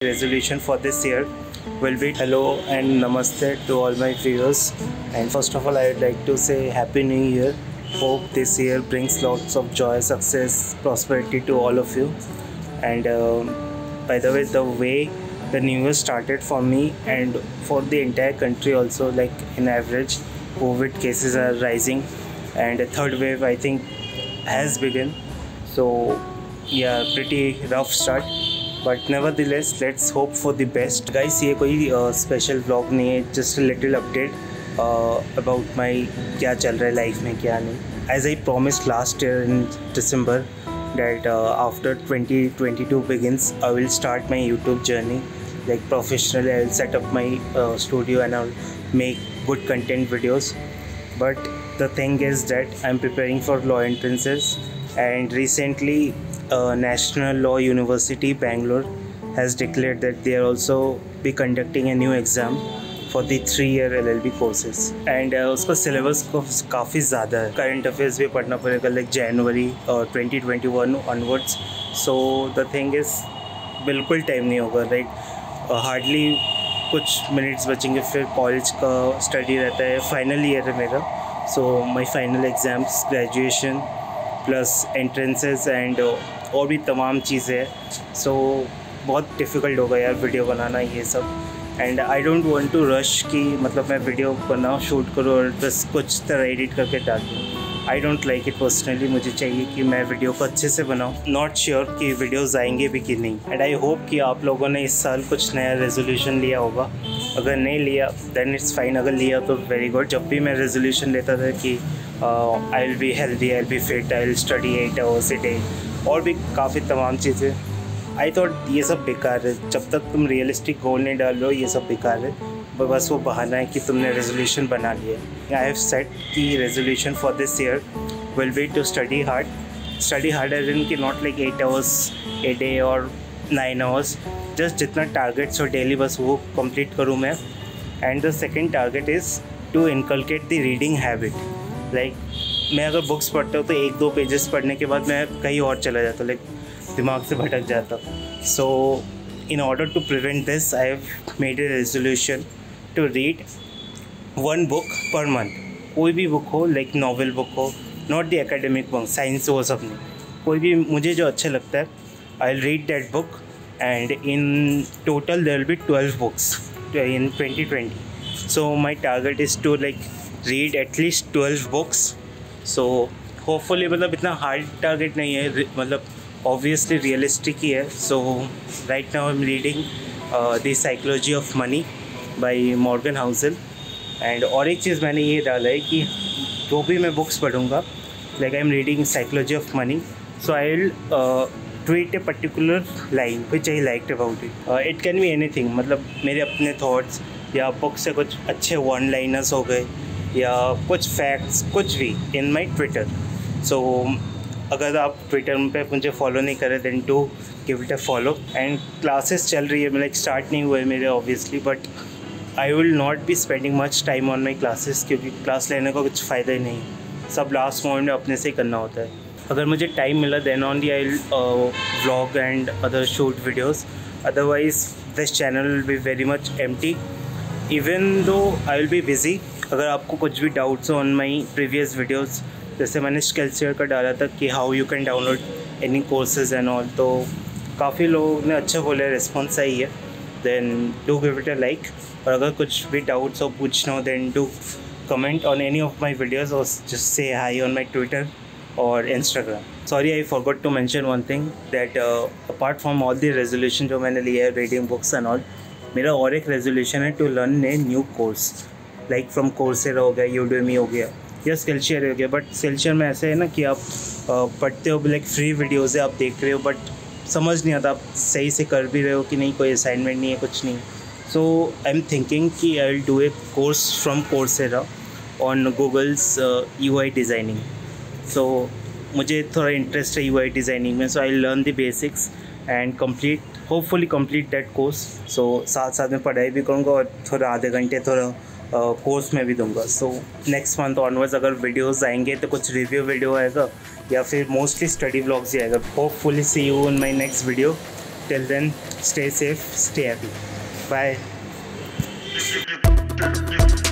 Resolution for this year will be hello and namaste to all my viewers. And first of all, I would like to say Happy New Year. Hope this year brings lots of joy, success, prosperity to all of you. And by the way the new year started for me and for the entire country also, like in average, COVID cases are rising and a third wave I think has begun. So yeah, pretty rough start. But nevertheless let's hope for the best. Guys, ये कोई special vlog नहीं है, just little update about my क्या चल रहा है life में क्या नहीं. As I promised last year in December that after 2022 begins, I will start my YouTube journey. Like professionally, I will set up my studio and I'll make good content videos. But the thing is that I'm preparing for law entrances, and recently National Law University Bangalore has declared that they are also be conducting a new exam for the 3-year LLB courses. And उसका syllabus काफ़ी ज़्यादा है. Current affairs भी पढ़ना पड़ेगा like January 2021 onwards. So the thing is बिल्कुल time नहीं होगा. Like hardly कुछ मिनट्स बचेंगे, फिर कॉलेज का स्टडी रहता है. फाइनल ईयर है मेरा, so my final exams, graduation plus entrances and और भी तमाम चीज़ें हैं. सो बहुत डिफ़िकल्ट होगा यार वीडियो बनाना ये सब. And I don't want to rush कि मतलब मैं वीडियो बनाऊँ, शूट करूँ और बस कुछ तरह एडिट करके डाल दूँ. I don't like it personally. मुझे चाहिए कि मैं वीडियो को अच्छे से बनाऊँ. नॉट श्योर कि वीडियोज़ आएंगे भी कि नहीं. एंड आई होप कि आप लोगों ने इस साल कुछ नया रेजोल्यूशन लिया होगा. अगर नहीं लिया दैन इट्स फाइन, अगर लिया तो वेरी गुड. जब भी मैं रेजोल्यूशन लेता था कि I will be healthy, I will be fit, I will study 8 hours a day और भी काफ़ी तमाम चीज़ें, आई थॉट ये सब बेकार है. जब तक तुम रियलिस्टिक गोल नहीं डाल रहे हो ये सब बेकार है. बस वो बहाना है कि तुमने रेजोल्यूशन बना लिया. आई हैव सेट कि resolution for this year will be to study hard as in कि not like 8 hours a day और 9 hours. जस्ट जितना टारगेट्स हो डेली बस वो कंप्लीट करूँ मैं. And the second target is to inculcate the reading habit. Like मैं अगर बुक्स पढ़ता हूँ तो 1-2 पेजेस पढ़ने के बाद मैं कहीं और चला जाता, लाइक दिमाग से भटक जाता. So in order to prevent this I have made a resolution to read 1 book per month. कोई भी बुक हो, लाइक नॉवल बुक हो, not the academic book, science वो सब नहीं, कोई भी मुझे जो अच्छा लगता है I will read that book. And in total there will be 12 books in 2020. So my target is to like read at least 12 books. So hopefully मतलब इतना हार्ड टारगेट नहीं है, मतलब ऑब्वियसली रियलिस्टिक ही है. So right now I am reading the psychology of money by Morgan Housel. And और एक चीज़ मैंने ये डाला है कि जो भी मैं बुक्स पढ़ूँगा, like I am reading psychology of money, so I will tweet a particular line which I liked about it. It can be anything, मतलब मेरे अपने थॉट्स या बुक से कुछ अच्छे 1-liners हो गए या कुछ फैक्ट्स, कुछ भी इन माई ट्विटर. सो अगर आप ट्विटर पे मुझे फॉलो नहीं करें then to give it a follow. And classes चल रही है, मतलब स्टार्ट नहीं हुए मेरे obviously, but I will not be spending much time on my classes क्योंकि क्लास लेने का कुछ फ़ायदा ही नहीं. सब लास्ट मोमेंट में अपने से ही करना होता है. अगर मुझे टाइम मिला then only I will vlog and other shoot videos. Otherwise this channel will be very much empty even though I will B busy. अगर आपको कुछ भी डाउट्स हो ऑन माई प्रीवियस वीडियोज़, जैसे मैंने स्किल शेयर का डाला था कि how you can download any courses and all, तो काफ़ी लोगों ने अच्छा बोला, रिस्पॉन्स आई है. Then do give it a like. और अगर कुछ भी डाउट्स हो पूछना हो then do comment on any of my videos और just say hi on my Twitter और Instagram. Sorry I forgot to mention one thing that apart from all the resolution जो मैंने लिया है, रीडिंग बुक्स एंड ऑल, मेरा और एक resolution है to learn a new course. Like from Coursera हो गया, यूडेमी हो गया या स्किल शेयर हो गया. बट स्किल शेयर में ऐसे है ना कि आप पढ़ते हो, लाइक फ्री वीडियोज़ है, आप देख रहे हो, बट समझ नहीं आता आप सही से कर भी रहे हो कि नहीं, कोई असाइनमेंट नहीं है, कुछ नहीं. सो आई एम थिंकिंग कि I will do a course from Coursera on Google's UI designing. So मुझे थोड़ा इंटरेस्ट है UI डिज़ाइनिंग में. So I learn the basics and hopefully complete that course. So साथ साथ में पढ़ाई भी करूँगा और थोड़ा आधे घंटे थोड़ा कोर्स में भी दूंगा. सो नेक्स्ट मंथ ऑनवर्ड्स अगर वीडियोस आएंगे तो कुछ रिव्यू वीडियो आएगा या फिर मोस्टली स्टडी व्लॉग्स ही आएगा. Hopefully see you in my next video. Till then, stay safe, stay happy. Bye.